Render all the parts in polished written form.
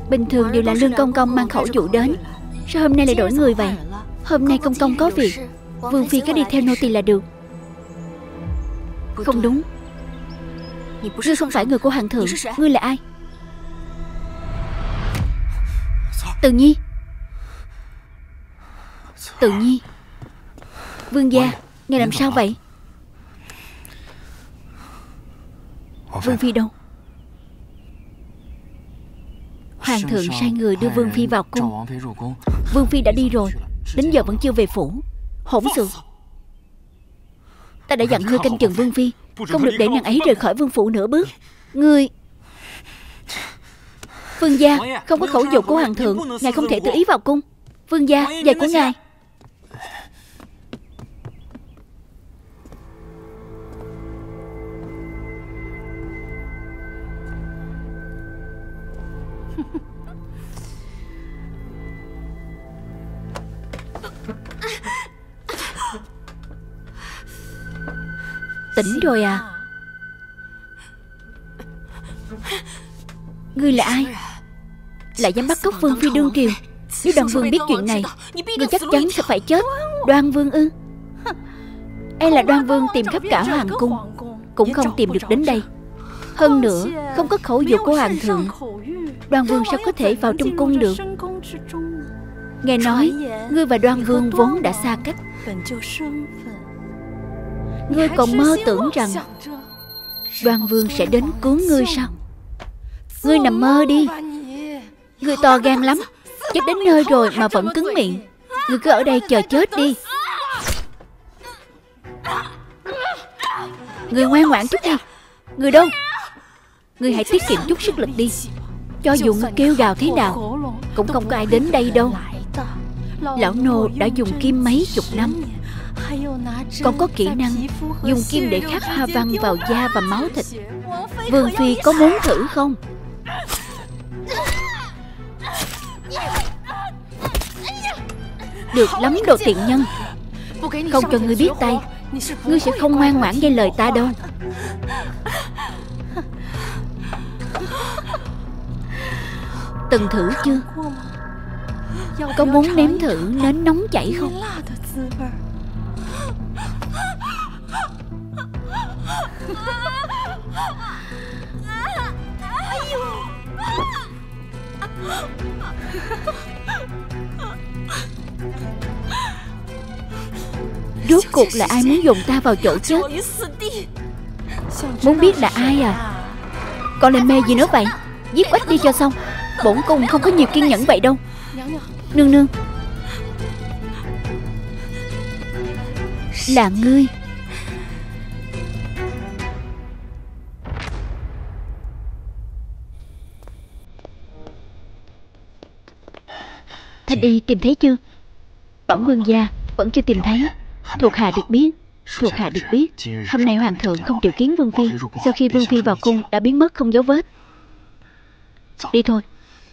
Bình thường đều là Lương Công Công mang khẩu dụ đến, sao hôm nay lại đổi người vậy? Hôm nay Công Công có việc, Vương Phi cứ đi theo nô tỳ là được. Không đúng, ngươi không phải người của Hoàng thượng. Ngươi là ai? Từ Nhi. Từ Nhi. Vương gia, ngài làm sao vậy? Vương Phi đâu? Hoàng thượng sai người đưa Vương Phi vào cung. Vương Phi đã đi rồi, đến giờ vẫn chưa về phủ. Hỗn xược. Ta đã dặn ngươi canh chừng Vương Phi, không được để nàng ấy rời khỏi vương phủ nửa bước. Ngươi... Vương gia, không có khẩu dụ của Hoàng thượng, ngài không thể tự ý vào cung. Vương gia, giày của ngài. Tỉnh rồi à? Ngươi là ai? Lại dám bắt cóc Vương Phi đương triều. Nếu Đoan Vương biết chuyện này, ngươi chắc chắn sẽ phải chết. Đoan Vương ư? E là Đoan Vương tìm khắp cả hoàng cung cũng không tìm được đến đây. Hơn nữa, không có khẩu dụ của Hoàng thượng, Đoan Vương sao có thể vào trong cung được? Nghe nói ngươi và Đoan Vương vốn đã xa cách. Ngươi còn mơ tưởng rằng Đoan Vương sẽ đến cứu ngươi sao? Ngươi nằm mơ đi. Ngươi to gan lắm, chết đến nơi rồi mà vẫn cứng miệng. Ngươi cứ ở đây chờ chết đi. Ngươi ngoan ngoãn chút đi. Ngươi đâu? Ngươi hãy tiết kiệm chút sức lực đi. Cho dù ngươi kêu gào thế nào cũng không có ai đến đây đâu. Lão nô đã dùng kim mấy chục năm, còn có kỹ năng dùng kim để khắc hoa văn vào da và máu thịt. Vương Phi có muốn thử không? Được lắm đồ tiện nhân. Không cho ngươi biết tay, ngươi sẽ không ngoan ngoãn nghe lời ta đâu. Từng thử chưa? Có muốn nếm thử nến nóng chảy không? Rốt cuộc là ai muốn dùng ta vào chỗ chết? Muốn biết là ai à? Còn lên mê gì nữa vậy? Giết oách đi cho xong. Bổn cung không có nhiều kiên nhẫn vậy đâu. Nương nương. Là ngươi. Thanh y tìm thấy chưa? Bẩm vương gia, vẫn chưa tìm thấy. Thuộc hạ được biết hôm nay hoàng thượng không triệu kiến Vương Phi. Sau khi Vương Phi vào cung đã biến mất không dấu vết. Đi thôi.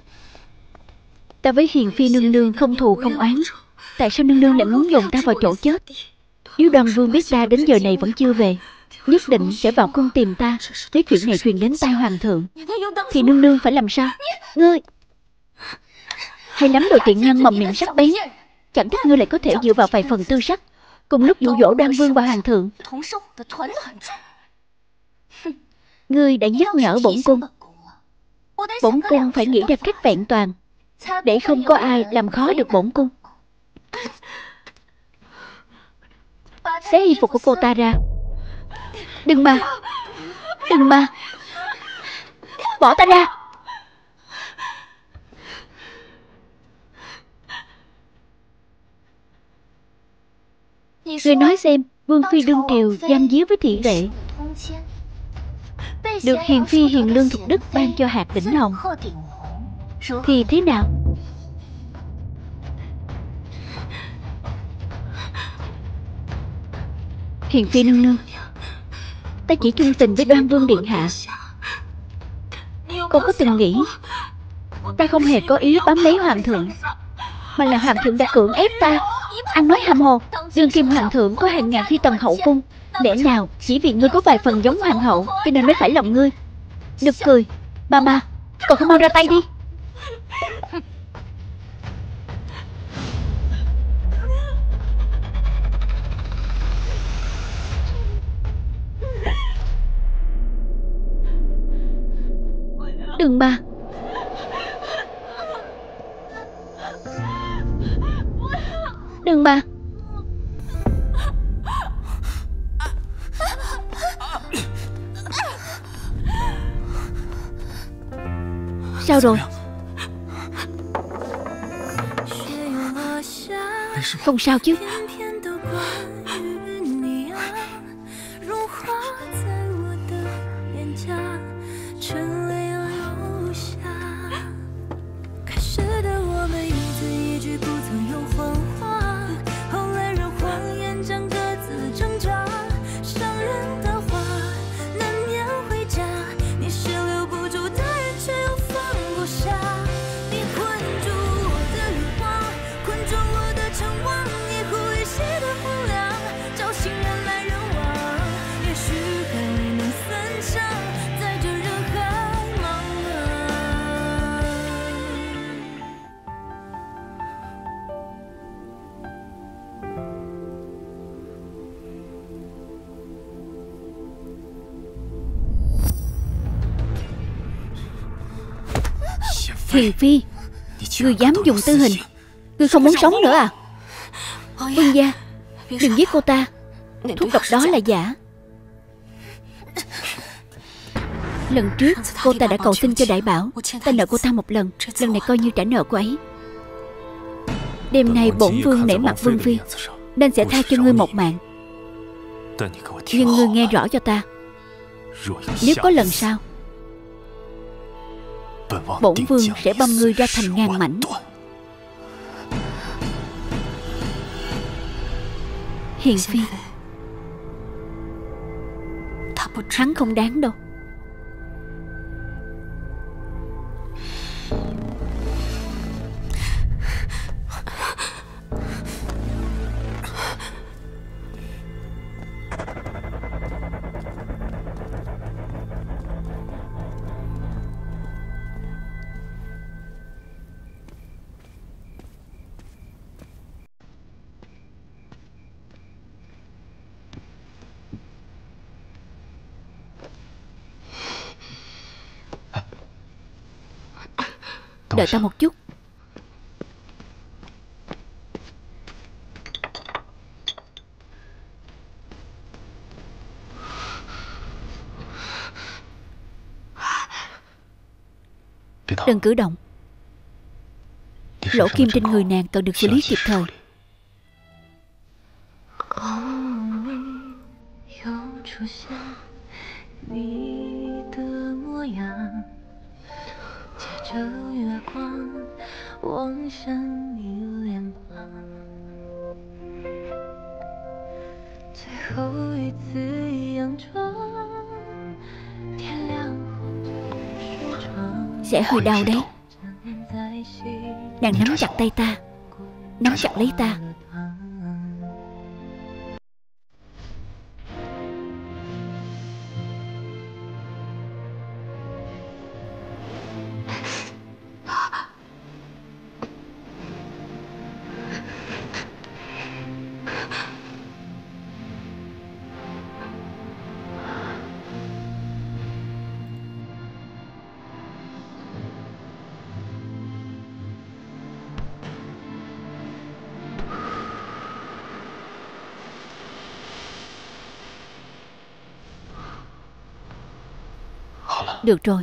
Ta với Hiền Phi nương nương không thù không oán, tại sao nương nương lại muốn dồn ta vào chỗ chết? Nếu Đoan Vương biết ta đến giờ này vẫn chưa về, nhất định sẽ vào cung tìm ta. Nếu chuyện này truyền đến tai hoàng thượng thì nương nương phải làm sao? Ngươi hay lắm đồ tiện nhân mầm miệng sắc bén. Chẳng trách ngươi lại có thể dựa vào vài phần tư sắc cùng lúc dụ dỗ Đoan Vương và hoàng thượng. Ngươi đã nhắc nhở bổn cung. Bổn cung phải nghĩ ra cách vẹn toàn để không có ai làm khó được bổn cung. Xé y phục của cô ta ra. Đừng mà. Bỏ ta ra. Ngươi nói xem, Vương Phi đương triều giam díu với thị vệ, được Hiền Phi hiền lương thục đức ban cho hạt đỉnh hồng, thì thế nào? Hiền Phi nương nương, ta chỉ chung tình với Đoan Vương điện hạ. Con có từng nghĩ ta không hề có ý bám lấy hoàng thượng, mà là hoàng thượng đã cưỡng ép ta. Ăn nói hàm hồ. Đương kim hoàng thượng có hàng ngàn phi tần hậu cung, lẽ nào chỉ vì ngươi có vài phần giống hoàng hậu cho nên mới phải lòng ngươi? Nực cười. Ba còn không mau ra tay đi. Đừng mà. Đừng mà. Sao rồi? Không sao chứ? Hiền Phi, ngươi dám dùng tư hình? Ngươi không muốn sống nữa à? Vương gia, đừng giết cô ta. Thuốc độc đó là giả. Lần trước cô ta đã cầu xin cho Đại Bảo. Ta nợ cô ta một lần. Lần này coi như trả nợ cô ấy. Đêm nay bổn vương nể mặt Vương Phi, nên sẽ tha cho ngươi một mạng. Nhưng ngươi nghe rõ cho ta, nếu có lần sau, bổn vương sẽ băm ngươi ra thành ngàn mảnh. Hiền Phi, hắn không đáng đâu. Đợi ta một chút. Đừng cử động. Lỗ kim trên người nàng cần được xử lý kịp thời. Sẽ hơi đau đấy. Nàng nắm chặt tay ta, nắm chặt lấy ta. Được rồi.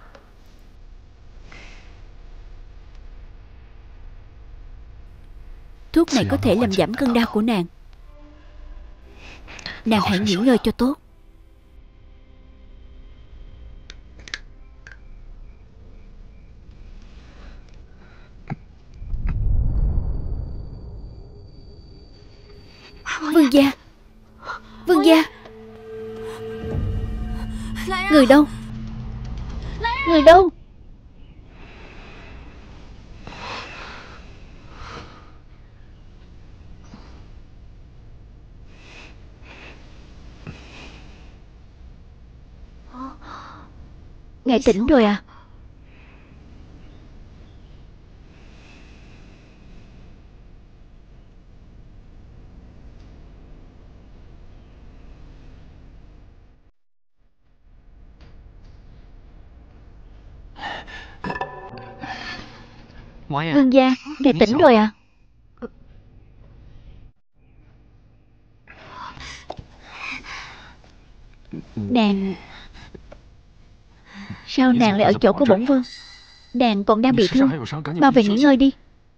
Thuốc này có thể làm giảm cơn đau của nàng. Nàng hãy nghỉ ngơi cho tốt. Vương gia, vương gia. Người đâu? Người đâu? Ngài tỉnh rồi à? Vương gia, ngài tỉnh rồi à? Nàng... Sao nàng lại ở chỗ của bổn vương? Nàng còn đang bị thương, mau về nghỉ ngơi đi.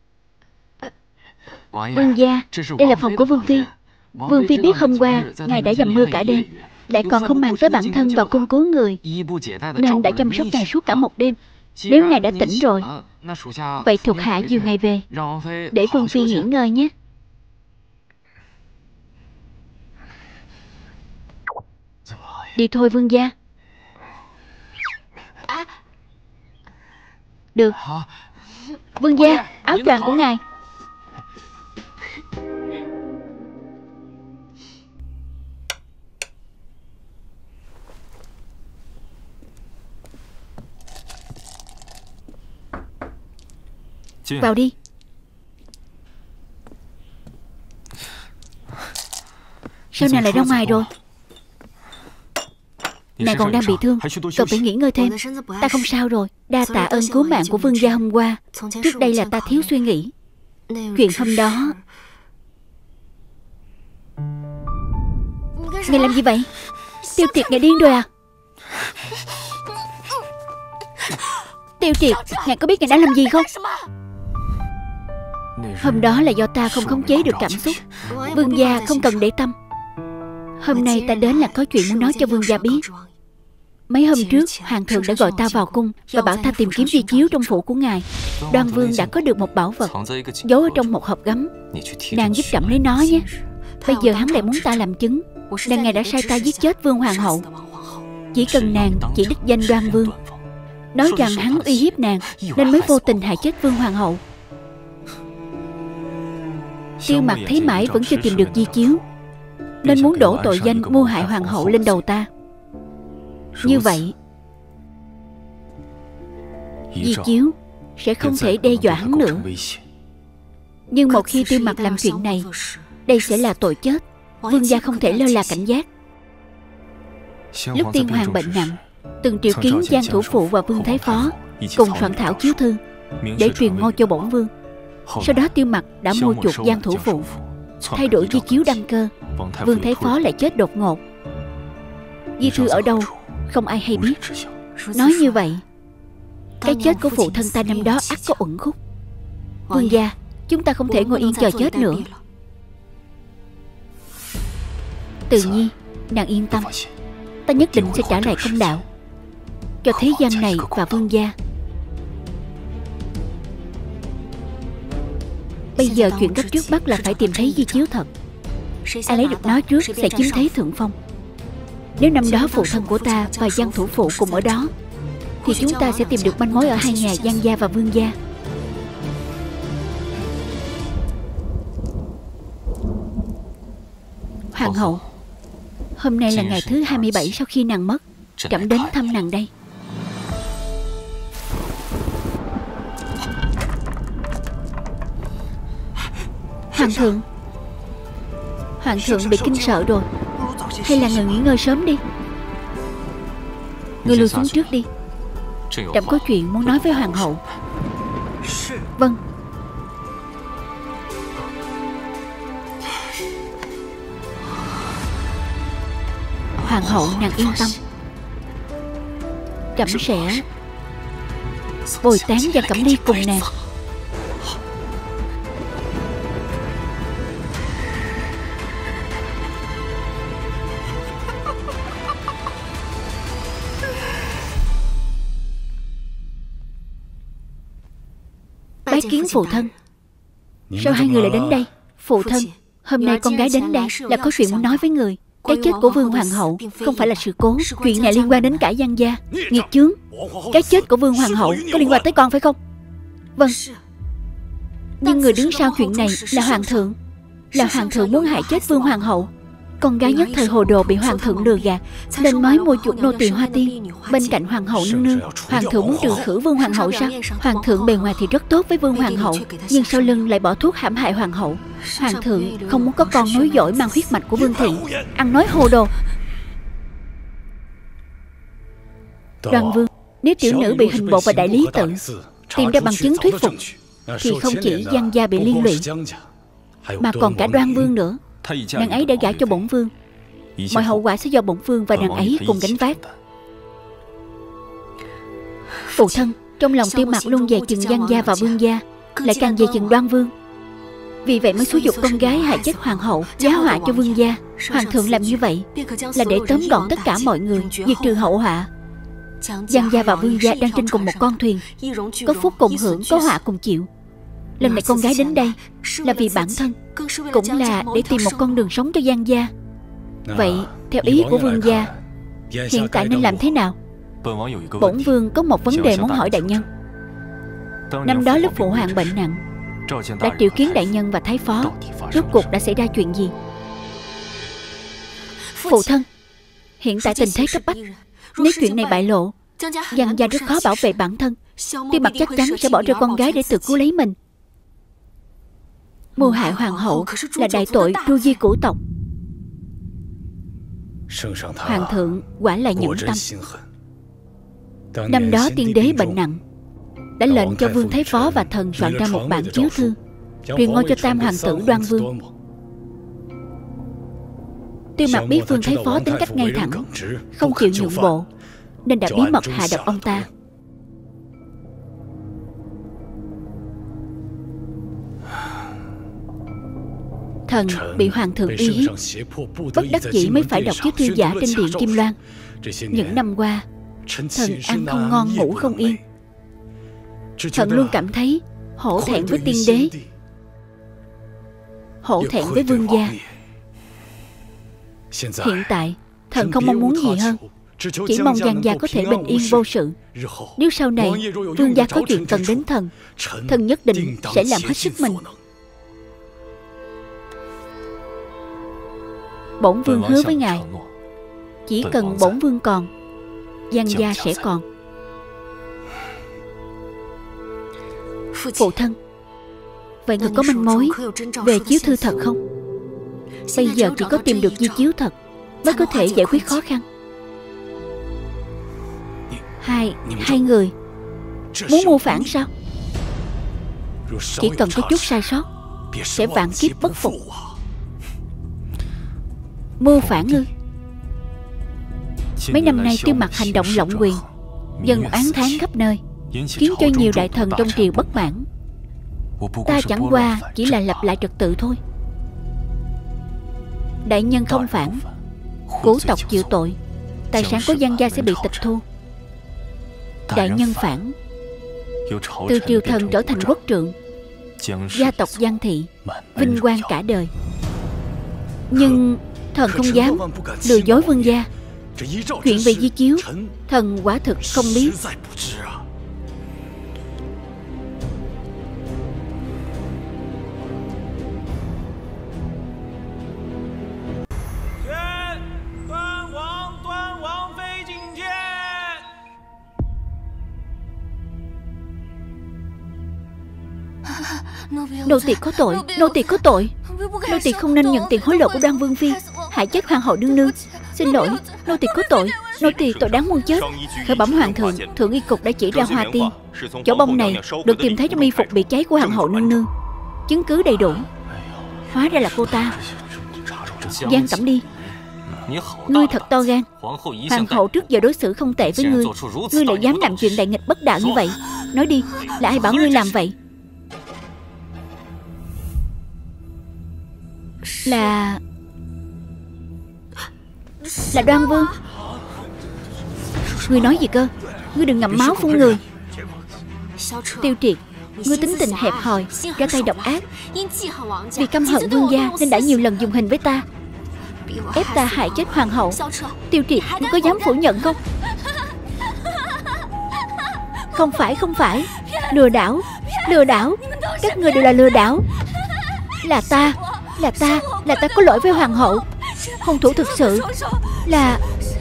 Vương gia, đây là phòng của Vương Phi. Vương Phi biết hôm qua ngài đã dầm mưa cả đêm, lại còn không mang tới bản thân vào cung cứu người, nên đã chăm sóc ngài suốt cả một đêm. Nếu ngài đã tỉnh rồi, vậy thuộc hạ dìu ngài về, để Vương Phi nghỉ ngơi nhé. Đi thôi vương gia. Được. Vương gia, áo choàng của ngài. Vào đi. Sao nàng lại ra ngoài rồi? Nàng còn đang bị thương, cần phải nghỉ ngơi thêm. Ta không sao rồi. Đa tạ ơn cứu mạng của vương gia hôm qua. Trước đây là ta thiếu suy nghĩ. Chuyện hôm đó... Ngài làm gì vậy? Tiêu Triệt, ngài điên rồi à? Tiêu Triệt, ngài có biết ngài đã làm gì không? Hôm đó là do ta không khống chế được cảm xúc. Vương gia không cần để tâm. Hôm nay ta đến là có chuyện muốn nói cho vương gia biết. Mấy hôm trước, hoàng thượng đã gọi ta vào cung và bảo ta tìm kiếm di chiếu trong phủ của ngài. Đoan Vương đã có được một bảo vật giấu ở trong một hộp gấm. Nàng giúp trẫm lấy nó nhé. Bây giờ hắn lại muốn ta làm chứng rằng ngài đã sai ta giết chết Vương hoàng hậu. Chỉ cần nàng chỉ đích danh Đoan Vương, nói rằng hắn uy hiếp nàng nên mới vô tình hại chết Vương hoàng hậu. Tiêu Mặc thấy mãi vẫn chưa tìm được di chiếu, nên muốn đổ tội danh mưu hại hoàng hậu lên đầu ta. Như vậy, di chiếu sẽ không thể đe dọa hắn nữa. Nhưng một khi Tiêu Mặc làm chuyện này, đây sẽ là tội chết. Vương gia không thể lơ là cảnh giác. Lúc tiên hoàng bệnh nặng, từng triệu kiến Giang thủ phụ và Vương Thái Phó cùng soạn thảo chiếu thư để truyền ngôi cho bổn vương. Sau đó Tiêu Mặc đã mua chuộc Giang thủ phụ, thay đổi di chiếu đăng cơ. Vương Thái Phó lại chết đột ngột. Di thư ở đâu không ai hay biết. Nói như vậy, cái chết của phụ thân ta năm đó ắt có uẩn khúc. Vương gia, chúng ta không thể ngồi yên chờ chết nữa. Tự nhiên, nàng yên tâm. Ta nhất định sẽ trả lại công đạo cho thế gian này và vương gia. Bây giờ chuyện cấp trước mắt là phải tìm thấy di chiếu thật. Ai lấy được nó trước sẽ chiếm thế thượng phong. Nếu năm đó phụ thân của ta và Giang thủ phụ cùng ở đó, thì chúng ta sẽ tìm được manh mối ở hai nhà Giang gia và Vương gia. Hoàng hậu, hôm nay là ngày thứ 27 sau khi nàng mất. Trẫm đến thăm nàng đây. Hoàng thượng, hoàng thượng bị kinh sợ rồi. Hay là người nghỉ ngơi sớm đi. Người lùi xuống trước đi. Trẫm có chuyện muốn nói với hoàng hậu. Vâng. Hoàng hậu nàng yên tâm, trẫm sẽ bồi táng Giang Cẩm Ly cùng nàng. Bái kiến phụ thân. Sao hai người lại đến đây? Phụ thân, hôm nay con gái đến đây là có chuyện muốn nói với người. Cái chết của Vương hoàng hậu không phải là sự cố. Chuyện này liên quan đến cả Giang gia. Nghiệt chướng. Cái chết của Vương hoàng hậu có liên quan tới con phải không? Vâng. Nhưng người đứng sau chuyện này là hoàng thượng. Là hoàng thượng muốn hại chết Vương hoàng hậu. Con gái nhất thời hồ đồ bị hoàng thượng lừa gạt, nên mới mua chuộc nô tỳ Hoa Tiên bên cạnh hoàng hậu nương nương. Hoàng thượng muốn trừ khử Vương hoàng hậu sao? Hoàng thượng bề ngoài thì rất tốt với Vương hoàng hậu, nhưng sau lưng lại bỏ thuốc hãm hại hoàng hậu. Hoàng thượng không muốn có con nối dõi mang huyết mạch của Vương thị. Ăn nói hồ đồ. Đoan Vương, nếu tiểu nữ bị hình bộ và đại lý tự tìm ra bằng chứng thuyết phục, thì không chỉ Giang gia bị liên lụy, mà còn cả Đoan Vương nữa. Nàng ấy đã gả cho bổn vương, mọi hậu quả sẽ do bổn vương và nàng ấy cùng gánh vác. Phụ thân, trong lòng Tiêu Mặc luôn dè chừng Giang gia và Vương gia, lại càng dè chừng Đoan Vương. Vì vậy mới xúi giục con gái hại chết hoàng hậu, giá họa cho Vương gia. Hoàng thượng làm như vậy là để tóm gọn tất cả mọi người, diệt trừ hậu họa. Giang gia và Vương gia đang trên cùng một con thuyền, có phúc cùng hưởng, có họa cùng chịu. Lần này con gái đến đây là vì bản thân, cũng là để tìm một con đường sống cho Giang gia. Vậy theo ý của Vương gia, hiện tại nên làm thế nào? Bổn vương có một vấn đề muốn hỏi đại nhân. Năm đó lúc phụ hoàng bệnh nặng, đã triệu kiến đại nhân và thái phó, rốt cuộc đã xảy ra chuyện gì? Phụ thân, hiện tại tình thế cấp bách, nếu chuyện này bại lộ, Giang gia rất khó bảo vệ bản thân. Tiêu Mặc chắc chắn sẽ bỏ rơi con gái để tự cứu lấy mình. Mưu hại hoàng hậu là đại tội tru di cửu tộc. Hoàng thượng quả là nhẫn tâm. Năm đó tiên đế bệnh nặng, đã lệnh cho Vương Thái Phó và thần soạn ra một bản chiếu thư, truyền ngôi cho tam hoàng tử Đoan Vương. Tiêu Mặc biết Vương Thái Phó tính cách ngay thẳng, không chịu nhượng bộ, nên đã bí mật hạ độc ông ta. Thần bị hoàng thượng uy hiếp, bất đắc dĩ mới phải đọc chiếu thư giả trên điện Kim Loan. Những năm qua, thần ăn không ngon ngủ không yên. Thần luôn cảm thấy hổ thẹn với tiên đế, hổ thẹn với vương gia. Hiện tại thần không mong muốn gì hơn, chỉ mong Giang gia có thể bình yên vô sự. Nếu sau này vương gia có chuyện cần đến thần, thần nhất định sẽ làm hết sức mình. Bổn vương hứa với ngài, chỉ cần bổn vương còn, Giang gia sẽ còn. Phụ thân, vậy người có manh mối về chiếu thư thật không? Bây giờ chỉ có tìm được di chiếu thật mới có thể giải quyết khó khăn. Hai người muốn mưu phản sao? Chỉ cần có chút sai sót sẽ vạn kiếp bất phục. Mưu phản ư? Mấy năm nay Tiêu Mặc hành động lộng quyền, dân oán thán khắp nơi, khiến cho nhiều đại thần trong triều bất mãn. Ta chẳng qua chỉ là lập lại trật tự thôi. Đại nhân không phản, cửu tộc chịu tội, tài sản của Giang gia sẽ bị tịch thu. Đại nhân phản, từ triều thần trở thành quốc trượng, gia tộc Giang thị vinh quang cả đời. Nhưng thần không dám lừa dối vương gia. Chuyện về di chiếu, thần quả thực không biết. Nô tỳ có tội, nô tỳ có tội. Nô tỳ không nên nhận tiền hối lộ của Đoan Vương phi, hại chết hoàng hậu nương nương. Xin lỗi, nô tỳ có tội. Nô tỳ tội đáng muôn chết. Khởi bẩm hoàng thượng, thượng y cục đã chỉ ra Hoa Tiên. Chỗ bông này được tìm thấy trong y phục bị cháy của hoàng hậu nương nương, chứng cứ đầy đủ. Hóa ra là cô ta. Giang Cẩm đi, ngươi thật to gan. Hoàng hậu trước giờ đối xử không tệ với ngươi, ngươi lại dám làm chuyện đại nghịch bất đạo như vậy. Nói đi, là ai bảo ngươi làm vậy? Là Đoan Vương. Ngươi nói gì cơ? Ngươi đừng ngậm máu phun người. Tiêu Triệt, ngươi tính tình hẹp hòi, ra tay độc ác. Vì căm hận vương gia nên đã nhiều lần dùng hình với ta, ép ta hại chết hoàng hậu. Tiêu Triệt, ngươi có dám phủ nhận không? Không phải. Lừa đảo. Các ngươi đều là lừa đảo. Là ta có lỗi với hoàng hậu. Hung thủ thực sự là...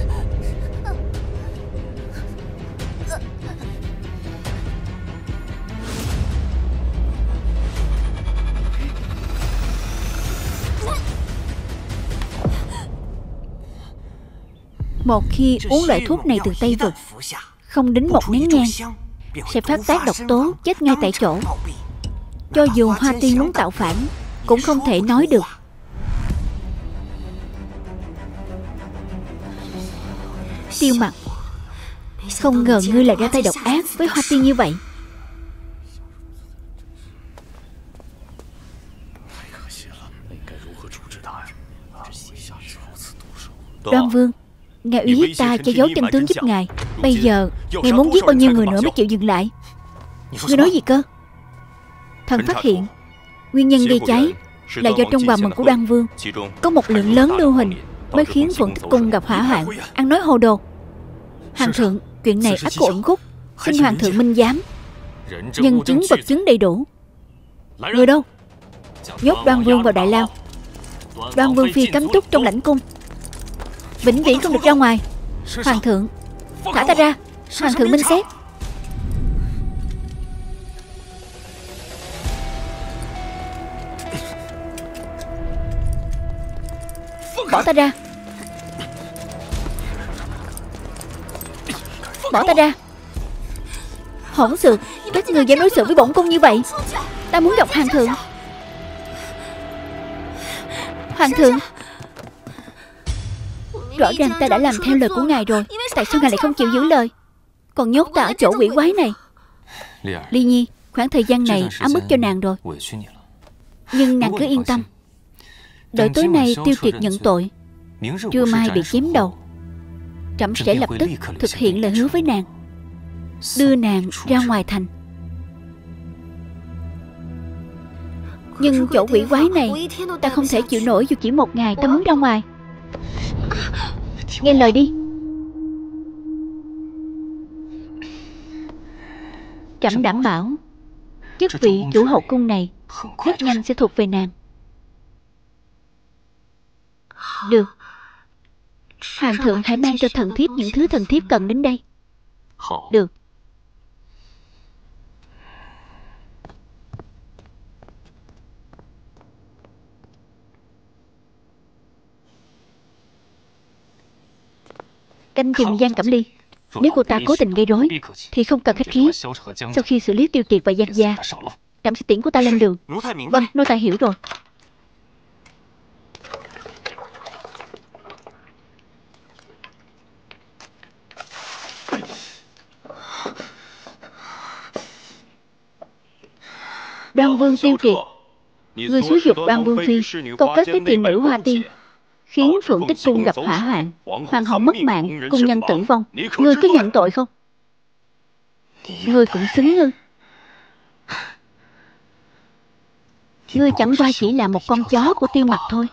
Một khi uống loại thuốc này từ Tây Vực, không đến một nén nhang sẽ phát tác độc tố, chết ngay tại chỗ. Cho dù Hoa Tiên muốn tạo phản cũng không thể nói được. Tiêu Mặc, không ngờ ngươi lại ra tay độc ác với Hoa Tiên như vậy. Đoan Vương, ngài uy hiếp ta che giấu chân tướng giúp ngài. Bây giờ ngài muốn giết bao nhiêu người nữa mới chịu dừng lại? Ngươi nói gì cơ? Thần phát hiện nguyên nhân gây cháy là do trong bào mật của Đoan Vương có một lượng lớn lưu huỳnh, mới khiến Phượng Tích Cung gặp hỏa hoạn. Ăn nói hồ đồ. Hoàng thượng, chuyện này ắt có uẩn khúc, xin hoàng thượng minh giám. Nhân chứng vật chứng đầy đủ. Người đâu? Nhốt Đoan Vương vào đại lao. Đoan Vương phi cấm túc trong lãnh cung, vĩnh viễn không được ra ngoài. Hoàng thượng, thả ta ra. Hoàng thượng minh xét. Bỏ ta ra. Bỏ ta ra. Hỗn xược, các người dám đối xử với bổn cung như vậy. Ta muốn gặp hoàng thượng. Hoàng thượng, rõ ràng ta đã làm theo lời của ngài rồi, tại sao ngài lại không chịu giữ lời, còn nhốt ta ở chỗ quỷ quái này? Ly Nhi, khoảng thời gian này ấm ức cho nàng rồi, nhưng nàng cứ yên tâm. Đợi tối nay Tiêu Triệt nhận tội, trưa mai bị chém đầu, trẫm sẽ lập tức thực hiện lời hứa với nàng, đưa nàng ra ngoài thành. Nhưng chỗ quỷ quái này ta không thể chịu nổi, dù chỉ một ngày ta muốn ra ngoài. Nghe lời đi. Trẫm đảm bảo chức vị chủ hậu cung này rất nhanh sẽ thuộc về nàng. Được. Hoàng thượng hãy mang cho thần thiếp những thứ thần thiếp cần đến đây. Được. Canh chừng Giang Cẩm Ly. Nếu cô ta cố tình gây rối thì không cần khách khí. Sau khi xử lý Tiêu Triệt và Giang gia, trẫm sẽ tiễn cô ta lên đường. Vâng, nô tài hiểu rồi. Đoan Vương Tiêu Triệt, người xúi dục Đoan Vương phi câu kết với tiền nữ Hoa Tiên, khiến Phượng Tích Cung gặp hỏa hoạn, hoàng hậu mất mạng, cung nhân tử vong. Ngươi có nhận tội không? Ngươi cũng xứng ư? Ngươi chẳng qua chỉ là một con chó của Tiêu Mặc thôi.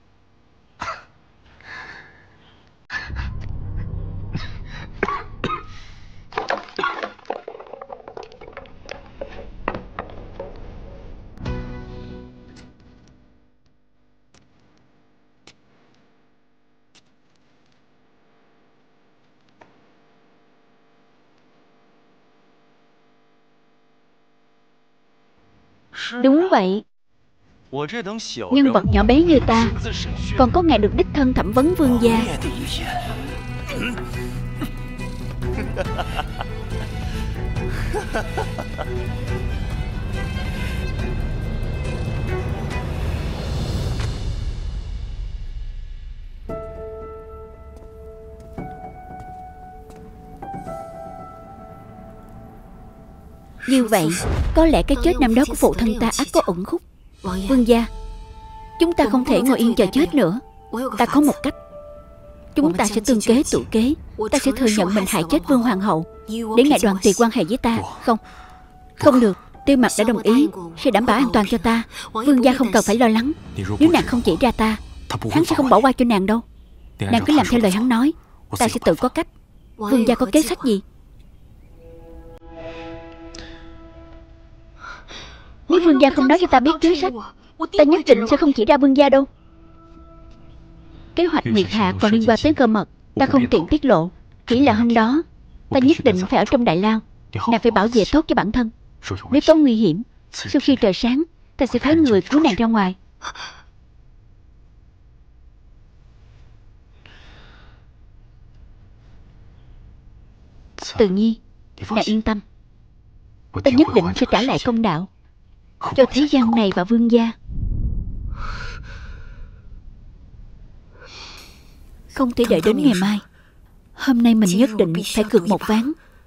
Đúng vậy. Nhân vật nhỏ bé như ta còn có ngày được đích thân thẩm vấn vương gia. Như vậy, có lẽ cái chết năm đó của phụ thân ta ắt có uẩn khúc. Vương gia, chúng ta không thể ngồi yên chờ chết nữa. Ta có một cách. Chúng ta sẽ tương kế tự kế. Ta sẽ thừa nhận mình hại chết Vương Hoàng hậu, để ngài đoàn tuyệt quan hệ với ta. Không, không được. Tiêu Mặc đã đồng ý sẽ đảm bảo an toàn cho ta. Vương gia không cần phải lo lắng. Nếu nàng không chỉ ra ta, hắn sẽ không bỏ qua cho nàng đâu. Nàng cứ làm theo lời hắn nói, ta sẽ tự có cách. Vương gia có kế sách gì? Nếu vương gia không nói cho ta biết kế sách, ta nhất định sẽ không chỉ ra vương gia đâu. Kế hoạch Nguyệt Hạ còn liên quan tới cơ mật, ta không tiện tiết lộ. Chỉ là hôm đó ta nhất định phải ở trong đại lao. Nàng phải bảo vệ tốt cho bản thân. Nếu có nguy hiểm, sau khi trời sáng, ta sẽ phái người cứu nàng ra ngoài. Tự nhiên, nàng yên tâm. Ta nhất định sẽ trả lại công đạo. cho thế gian này và Vương gia. Không thể đợi đến ngày mai. Hôm nay mình nhất định phải cược một ván.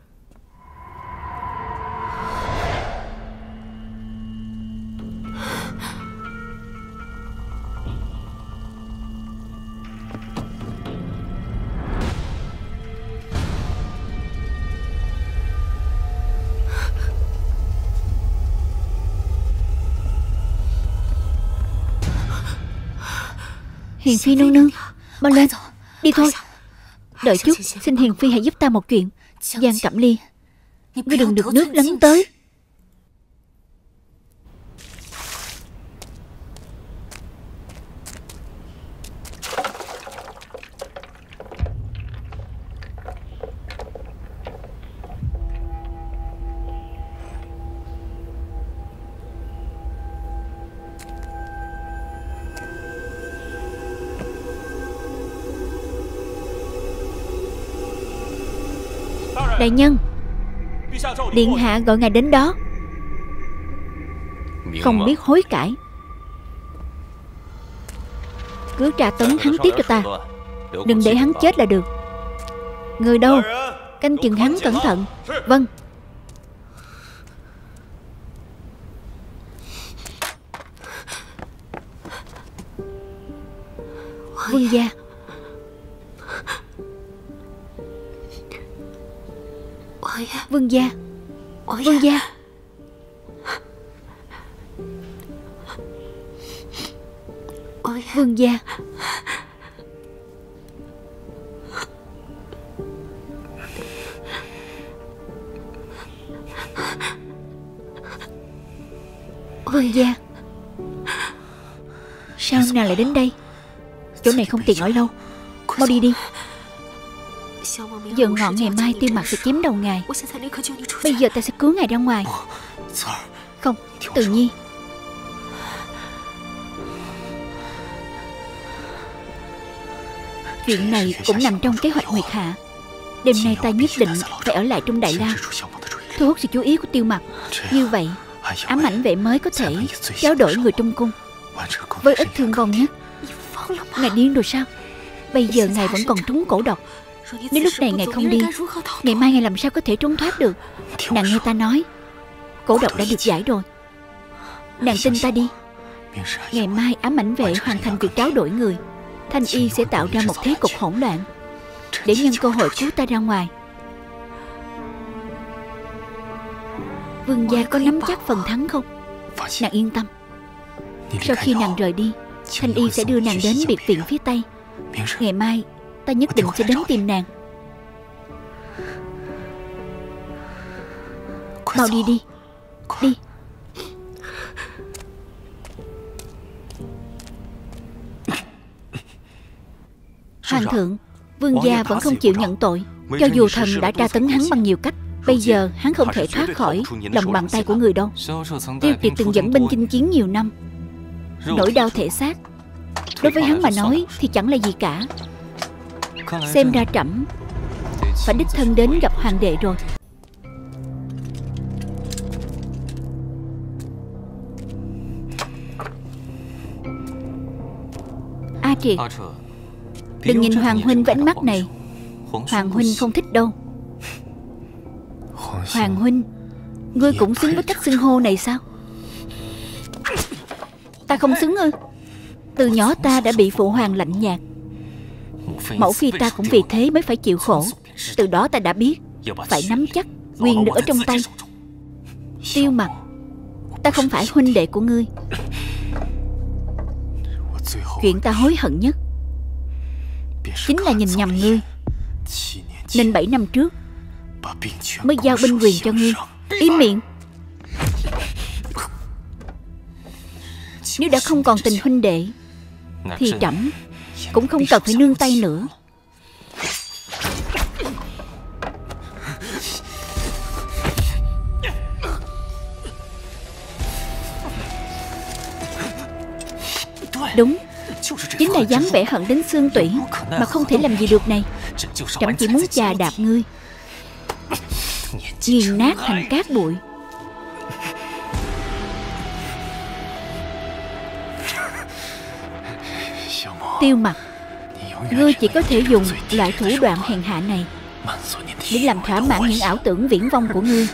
Hiền Phi nương nương, mau lên, đi thôi. Đợi chút, xin Hiền Phi hãy giúp ta một chuyện. Giang Cẩm Ly, ngươi đừng được nước lấn tới. Đại nhân, điện hạ gọi ngài đến đó. Không biết hối cải. Cứ tra tấn hắn tiếp cho ta. Đừng để hắn chết là được. Người đâu? Canh chừng hắn cẩn thận. Vâng. Vương gia. Vương gia. Vương gia. Vương gia. Vương gia. Sao nàng lại đến đây? Chỗ này không tiện ở lâu. Mau đi đi. Giờ ngọn ngày mai Tiêu Mặc sẽ chém đầu ngài. Bây giờ ta sẽ cứu ngài ra ngoài. Không, Từ Nhi. Chuyện này cũng nằm trong kế hoạch Nguyệt Hạ. Đêm nay ta nhất định phải ở lại trong Đại La, thu hút sự chú ý của Tiêu Mặc. Như vậy ám ảnh vệ mới có thể trao đổi người trong cung với ít thương vong nhất. Ngài điên rồi sao? Bây giờ ngài vẫn còn trúng cổ độc. Nếu lúc này ngài không đi, ngày mai ngài làm sao có thể trốn thoát được? Nàng nghe ta nói, cổ độc đã được giải rồi. Nàng tin ta đi. Ngày mai ám ảnh vệ hoàn thành việc tráo đổi người, Thanh Y sẽ tạo ra một thế cục hỗn loạn để nhân cơ hội cứu ta ra ngoài. Vương gia có nắm chắc phần thắng không? Nàng yên tâm. Sau khi nàng rời đi, Thanh Y sẽ đưa nàng đến biệt viện phía Tây. Ngày mai ta nhất định sẽ đến tìm nàng. Mau đi đi. Đi. Hoàng thượng, vương gia vẫn không chịu nhận tội. Cho dù thần đã tra tấn hắn bằng nhiều cách, bây giờ hắn không thể thoát khỏi lòng bàn tay của người đâu. Tiêu Kiệt từng dẫn binh chinh chiến nhiều năm, nỗi đau thể xác đối với hắn mà nói thì chẳng là gì cả. Xem ra trẫm phải đích thân đến gặp hoàng đệ rồi. A Triệt, đừng nhìn Hoàng huynh với ánh mắt này. Hoàng huynh không thích đâu. Hoàng huynh, ngươi cũng xứng với cách xưng hô này sao? Ta không xứng ư? Từ nhỏ ta đã bị phụ hoàng lạnh nhạt. Mẫu phi ta cũng vì thế mới phải chịu khổ. Từ đó ta đã biết phải nắm chắc quyền được ở trong tay. Tiêu Mặc, ta không phải huynh đệ của ngươi. Chuyện ta hối hận nhất chính là nhìn nhầm ngươi, nên 7 năm trước mới giao binh quyền cho ngươi. Im miệng. Nếu đã không còn tình huynh đệ thì trẫm cũng không cần phải nương tay nữa. Đúng, chính là dám vẻ hận đến xương tủy mà không thể làm gì được này. Trẫm chỉ muốn chà đạp ngươi, nghiền nát thành cát bụi. Tiêu Mặc, ngươi chỉ có thể dùng loại thủ đoạn hèn hạ này để làm thỏa mãn những ảo tưởng viển vông của ngươi.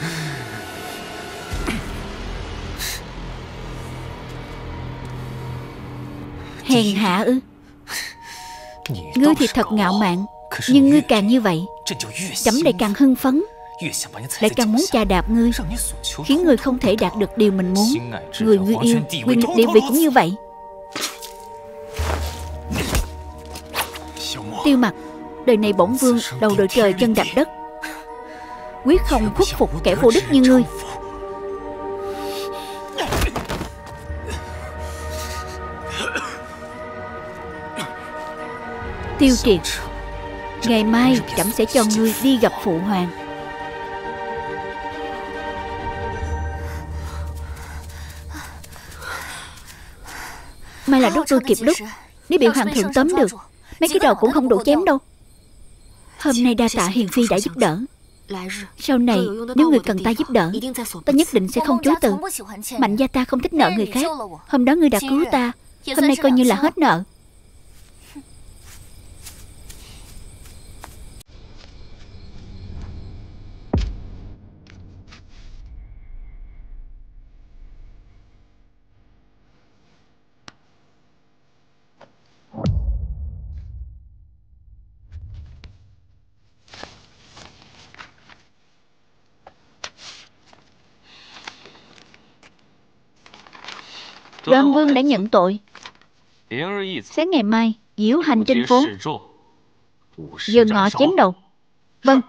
Hèn hạ ư? Ngươi thì thật ngạo mạn, nhưng ngươi càng như vậy, chấm lại càng hưng phấn, lại càng muốn chà đạp ngươi, khiến ngươi không thể đạt được điều mình muốn. Người ngươi yêu, quyền lực địa vị cũng như vậy. Tiêu Mặc, đời này bổn vương đầu đội trời chân đạp đất, quyết không khuất phục kẻ vô đức như ngươi. Tiêu Triệt, ngày mai trẫm sẽ cho ngươi đi gặp phụ hoàng. May là rút tôi kịp lúc, nếu bị hoàng thượng tóm được, mấy cái đầu cũng không đủ chém đâu. Hôm nay đa tạ hiền phi đã giúp đỡ. Sau này nếu người cần ta giúp đỡ, ta nhất định sẽ không chối từ. Mạnh gia ta không thích nợ người khác. Hôm đó ngươi đã cứu ta, hôm nay coi như là hết nợ. Đoan Vương đã nhận tội. Sáng ngày mai diễu hành trên phố, giờ ngọ chém đầu. Vâng.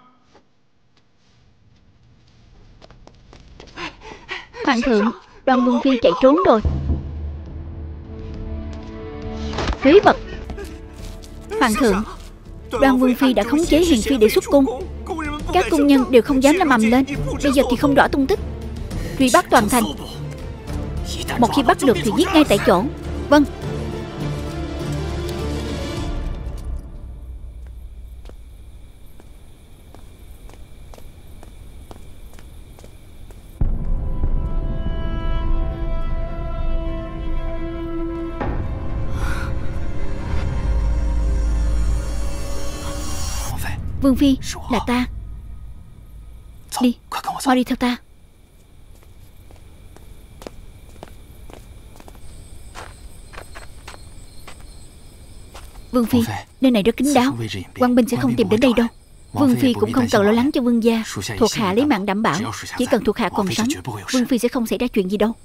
Hoàng thượng, Đoan Vương phi chạy trốn rồi. Phế vật. Hoàng thượng, Đoan Vương phi đã khống chế hiền phi để xuất cung. Các cung nhân đều không dám làm ầm lên. Bây giờ thì không rõ tung tích. Truy bắt toàn thành. Một khi bắt được thì giết ngay tại chỗ. Vâng. Vương phi, là ta. Đi, mau đi theo ta. Vương phi, nơi này rất kín đáo, quan binh sẽ không tìm đến đây đâu. Vương phi cũng không cần lo lắng cho vương gia. Thuộc hạ lấy mạng đảm bảo, chỉ cần thuộc hạ còn sống, vương phi sẽ không xảy ra chuyện gì đâu.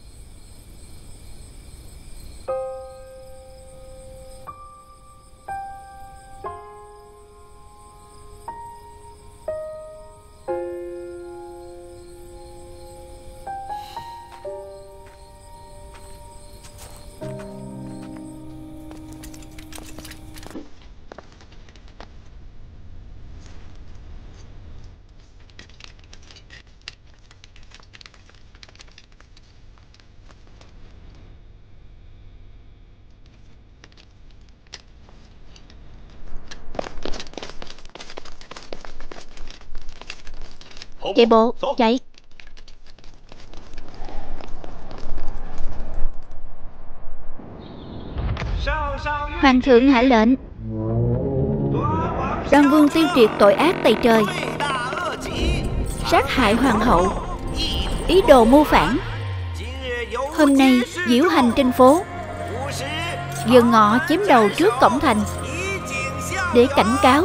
Chạy bộ, chạy. Hoàng thượng hạ lệnh. Đoan Vương Tiêu Triệt tội ác tày trời, sát hại hoàng hậu, ý đồ mưu phản. Hôm nay diễu hành trên phố, giờ ngọ chém đầu trước cổng thành, để cảnh cáo.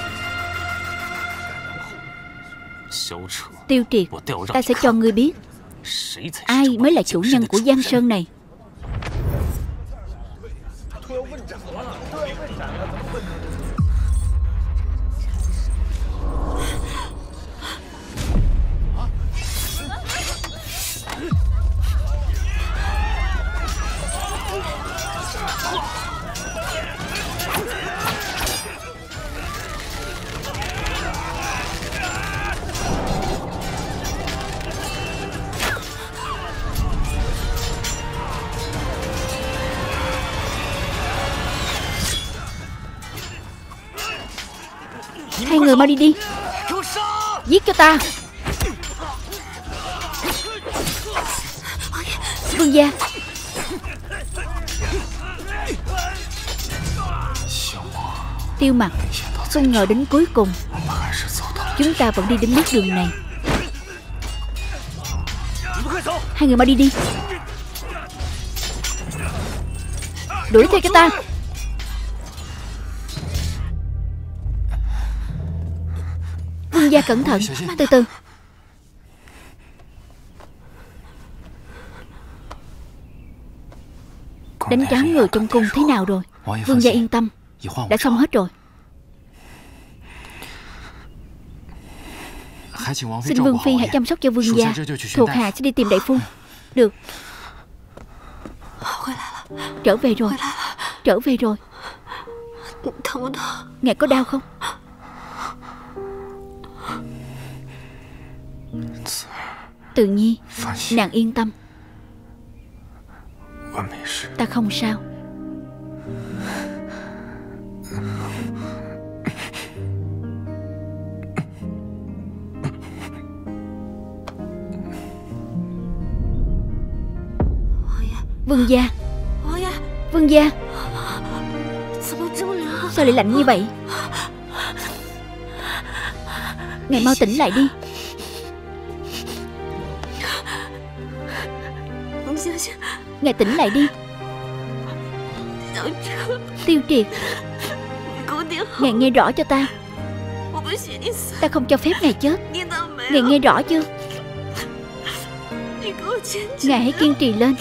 Tiêu Triệt, ta sẽ cho ngươi biết Ai mới là chủ nhân của Giang Sơn này? Hai người mau đi đi. Giết cho ta. Vương gia. Tiêu Mặc, không ngờ đến cuối cùng chúng ta vẫn đi đến bước đường này. Hai người mau đi đi. Đuổi theo cho ta. Vương gia cẩn thận. Từ từ. Đánh tráo người trong cung thế nào rồi? Vương gia yên tâm, đã xong hết rồi. Xin Vương phi hãy chăm sóc cho vương gia. Thuộc hạ sẽ đi tìm đại phu. Được. Trở về rồi. Trở về rồi. Ngài có đau không? Tự nhi, nàng yên tâm, ta không sao. Vương gia. Vương gia. Sao lại lạnh như vậy? Ngài mau tỉnh lại đi. Ngài tỉnh lại đi. Tiêu Triệt, ngài nghe rõ cho ta. Ta không cho phép ngài chết. Ngài nghe rõ chưa? Ngài hãy kiên trì lên.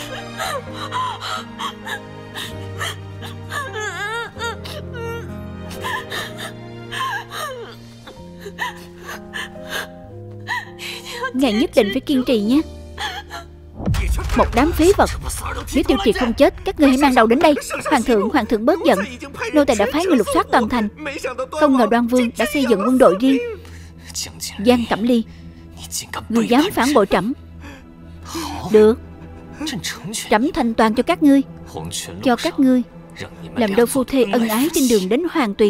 Ngài nhất định phải kiên trì nhé. Một đám phế vật. Nếu Tiêu Triệt không chết, các ngươi hãy mang đầu đến đây. Hoàng thượng bớt giận. Nô tài đã phái người lục soát toàn thành. Không ngờ Đoan Vương đã xây dựng quân đội riêng. Giang Cẩm Ly, ngươi dám phản bội trẫm? Được, trẫm thanh toàn cho các ngươi. Cho các ngươi làm đôi phu thê ân ái trên đường đến Hoàng Tuyền.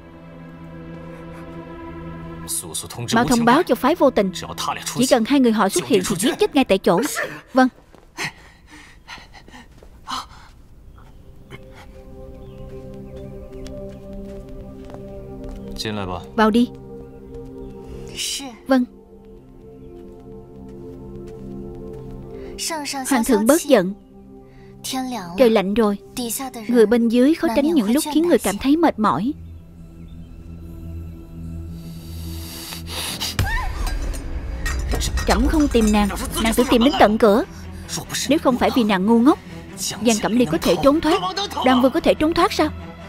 Mau thông báo cho phái Vô Tình. Chỉ cần hai người họ xuất hiện thì giết chết ngay tại chỗ. Vâng. Vào đi. Vâng. Hoàng thượng bớt giận. Trời lạnh rồi. Người bên dưới khó tránh những lúc khiến người cảm thấy mệt mỏi. Trẫm không tìm nàng, nàng tự tìm đến tận cửa. Nếu không phải vì nàng ngu ngốc, Giang Cẩm Ly có thể trốn thoát, Đoan Vương có thể trốn thoát sao?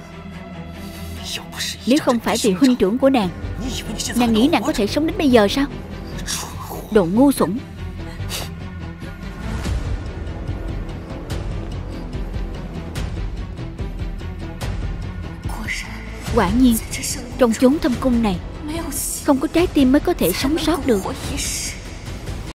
Nếu không phải vì huynh trưởng của nàng, nàng nghĩ nàng có thể sống đến bây giờ sao? Đồ ngu xuẩn. Quả nhiên, trong chốn thâm cung này không có trái tim mới có thể sống sót được.